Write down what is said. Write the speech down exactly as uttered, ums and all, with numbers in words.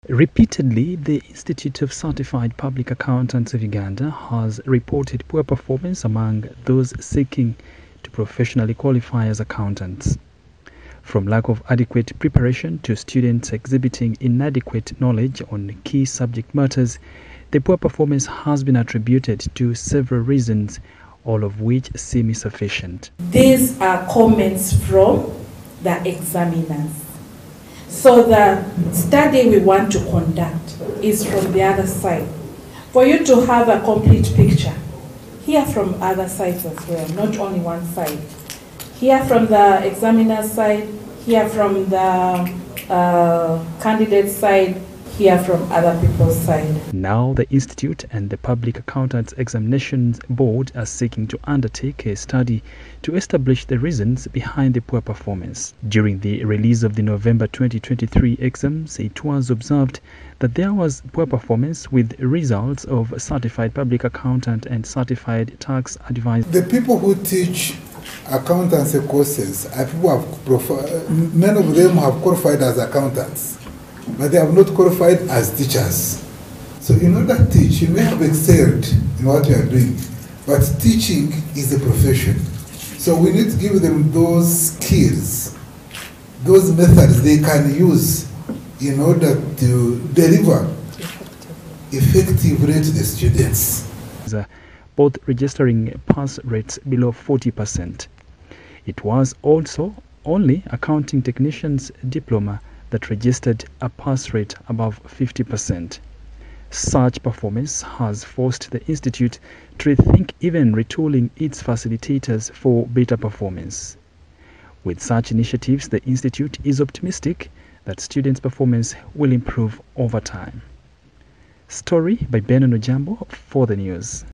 Repeatedly, the Institute of Certified Public Accountants of Uganda has reported poor performance among those seeking to professionally qualify as accountants. From lack of adequate preparation to students exhibiting inadequate knowledge on key subject matters, the poor performance has been attributed to several reasons, all of which seem insufficient. These are comments from the examiners. So the study we want to conduct is from the other side. For you to have a complete picture, hear from other sides as well, not only one side. Hear from the examiner's side, hear from the uh, candidate side, hear from other people's side. Now the Institute and the Public Accountants Examinations Board are seeking to undertake a study to establish the reasons behind the poor performance. During the release of the November twenty twenty-three exams, it was observed that there was poor performance with results of certified public accountant and certified tax advisor. The people who teach accountancy courses are people who have, many of them have qualified as accountants, but they have not qualified as teachers. So in order to teach, you may have excelled in what you are doing, but teaching is a profession. So we need to give them those skills, those methods they can use in order to deliver effectively to the students. Both registering pass rates below forty percent. It was also only accounting technicians diploma that registered a pass rate above fifty percent. Such performance has forced the Institute to rethink even retooling its facilitators for better performance. With such initiatives, the Institute is optimistic that students' performance will improve over time. Story by Benon Ojambo for the news.